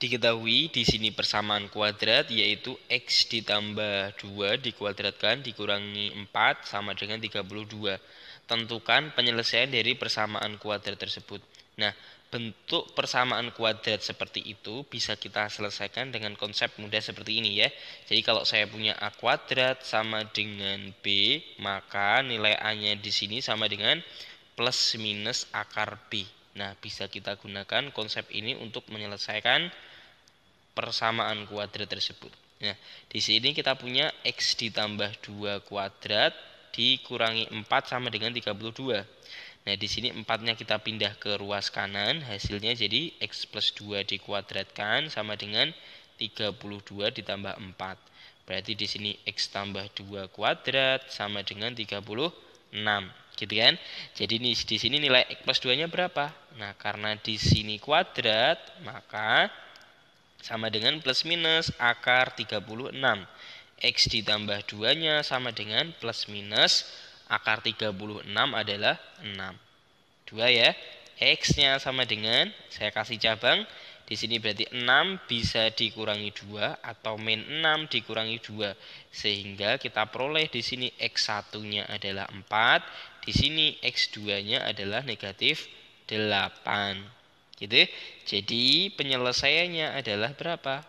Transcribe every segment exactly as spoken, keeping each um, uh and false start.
Diketahui di sini persamaan kuadrat yaitu X ditambah dua dikuadratkan dikurangi empat sama dengan tiga puluh dua. Tentukan penyelesaian dari persamaan kuadrat tersebut. Nah, bentuk persamaan kuadrat seperti itu bisa kita selesaikan dengan konsep mudah seperti ini ya. Jadi kalau saya punya A kuadrat sama dengan B, maka nilai A-nya di sini sama dengan plus minus akar B. Nah, bisa kita gunakan konsep ini untuk menyelesaikan persamaan kuadrat tersebut. Nah, di sini kita punya X ditambah dua kuadrat dikurangi empat sama dengan tiga puluh dua. Nah, di sini empatnya kita pindah ke ruas kanan, hasilnya jadi X plus dua dikuadratkan sama dengan tiga puluh dua ditambah empat. Berarti di sini X tambah dua kuadrat sama dengan tiga puluh enam. Gitu kan? Jadi di sini nilai X plus dua-nya berapa? Nah, karena di sini kuadrat, maka sama dengan plus minus akar tiga puluh enam. X ditambah dua-nya sama dengan plus minus akar tiga puluh enam adalah enam. dua ya. X-nya sama dengan, saya kasih cabang, di sini berarti enam bisa dikurangi dua atau min enam dikurangi dua. Sehingga kita peroleh di sini X satu-nya adalah empat, di sini X dua-nya adalah negatif delapan. Gitu. Jadi penyelesaiannya adalah berapa?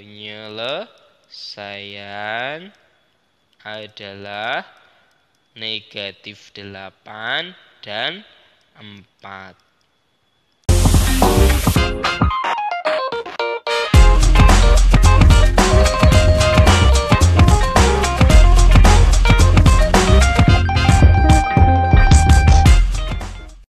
Penyelesaian adalah negatif delapan dan empat.